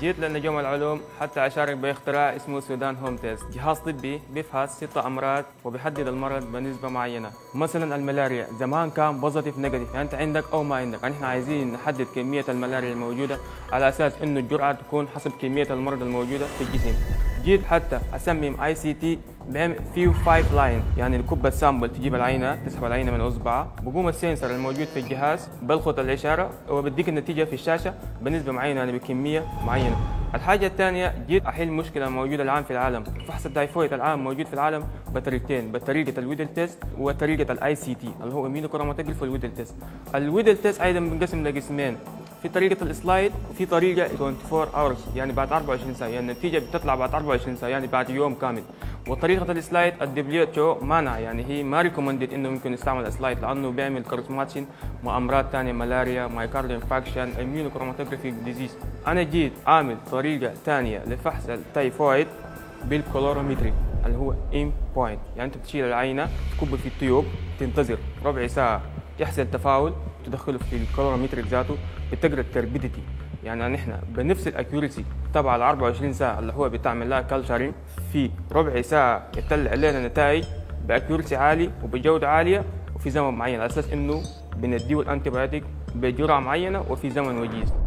جيت لنجوم العلوم حتى أشارك باختراع اسمه السودان هوم تيست، جهاز طبي بيفحص 6 أمراض وبيحدد المرض بنسبة معينة. مثلا الملاريا زمان كان بوزيتيف نيجاتيف، يعني أنت عندك أو ما عندك، يعني إحنا عايزين نحدد كمية الملاريا الموجودة على أساس إنه الجرعة تكون حسب كمية المرض الموجودة في الجسم. جيت حتى أسمم ICT فيه 5 لاين، يعني الكبة السامبل تجيب العينة، تسحب العينة من إصبعها، بقوم السنسر الموجود في الجهاز بلقط الإشارة وبديك النتيجة في الشاشة بنسبة معينة، يعني بكمية معينة. الحاجة الثانية جيت أحل مشكلة موجودة الآن في العالم، فحص التايفويد الآن موجود في العالم بطريقتين، بطريقة الويدل تيست وطريقة الICT اللي هو immunochromatography والويدل تيست. الويدل تيست أيضا بنقسم لقسمين، في طريقة السلايد وفي طريقة 24 hours، يعني بعد 24 ساعة، يعني النتيجة بتطلع بعد 24 ساعة، يعني بعد يوم كامل. وطريقة السلايد WHO مانع، يعني هي ما ريكومندد انه ممكن نستعمل السلايد لانه بيعمل كورسماتشن مع امراض ثانية، ملاريا، مايكارديال انفاكشن، immunochromatography ديزيز. انا جيت عامل طريقة ثانية لفحص التايفويد بالكولورومتري اللي هو ام بوينت، يعني انت بتشيل العينة تكب في التيوب، تنتظر ربع ساعة يحصل تفاعل، تدخله في الكولورومتري ذاته بتقرا التربيديتي، يعني نحن بنفس الاكيوريسي تبع ال 24 ساعه اللي هو بتعمل لها كالشرين، في ربع ساعه يطلع لنا نتائج باكيوريسي عالي وبجوده عاليه وفي زمن معين، على اساس انه بنديه الانتيبيوتيك بجرعه معينه وفي زمن وجيز.